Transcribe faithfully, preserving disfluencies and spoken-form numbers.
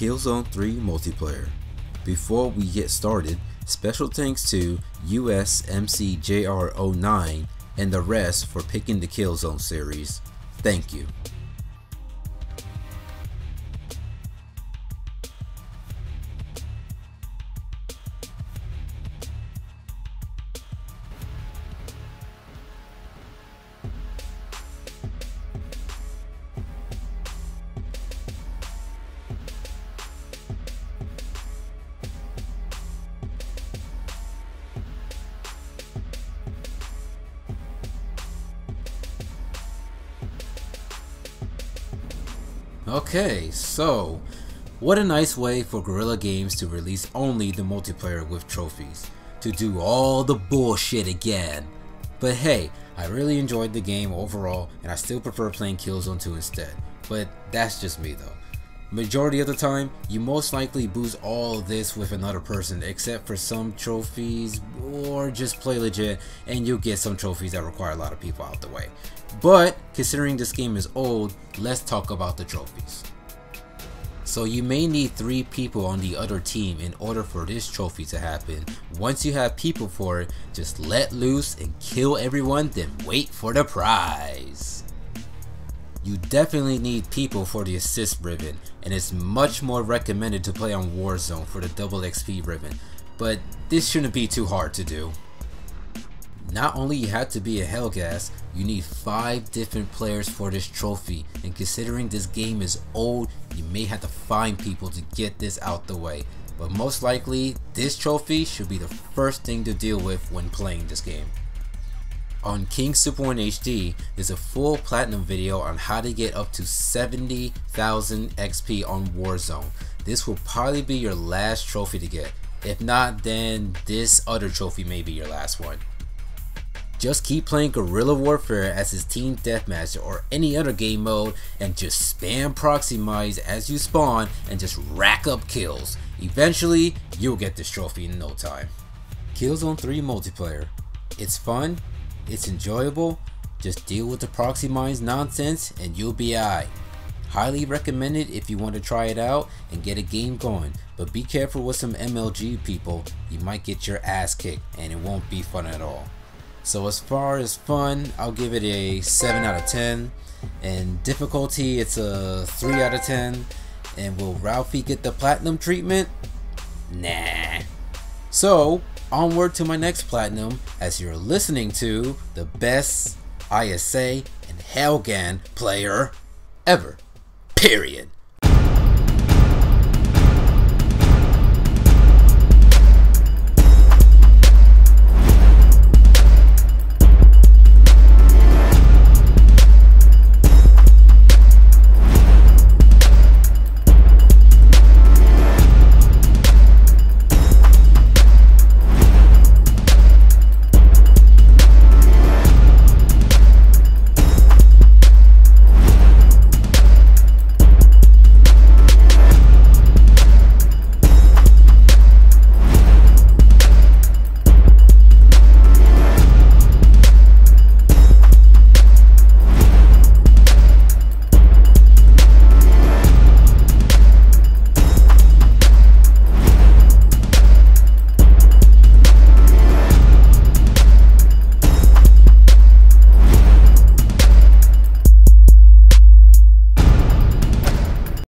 Killzone three multiplayer. Before we get started, special thanks to U S M C J R zero nine and the rest for picking the Killzone series. Thank you. Okay, so what a nice way for Guerrilla Games to release only the multiplayer with trophies, to do all the bullshit again. But hey, I really enjoyed the game overall and I still prefer playing Killzone two instead, but that's just me though. Majority of the time, you most likely boost all of this with another person except for some trophies, or just play legit and you'll get some trophies that require a lot of people out the way. But considering this game is old, let's talk about the trophies. So you may need three people on the other team in order for this trophy to happen. Once you have people for it, just let loose and kill everyone, then wait for the prize. You definitely need people for the assist ribbon, and it's much more recommended to play on Warzone for the double X P ribbon, but this shouldn't be too hard to do. Not only you have to be a Helghast, you need five different players for this trophy, and considering this game is old, you may have to find people to get this out the way, but most likely this trophy should be the first thing to deal with when playing this game. On King Super one H D, there's a full platinum video on how to get up to seventy thousand X P on Warzone. This will probably be your last trophy to get. If not, then this other trophy may be your last one. Just keep playing Guerrilla Warfare as his Team Deathmatch or any other game mode and just spam proxy mines as you spawn and just rack up kills. Eventually, you'll get this trophy in no time. Killzone three multiplayer. It's fun. It's enjoyable, just deal with the proxy mines nonsense and you'll be alright. Highly recommended if you want to try it out and get a game going, but be careful with some M L G people, you might get your ass kicked and it won't be fun at all. So as far as fun, I'll give it a seven out of ten, and difficulty it's a three out of ten, and will Ralphie get the platinum treatment? Nah. So onward to my next platinum as you're listening to the best I S A and Helghast player ever. Period.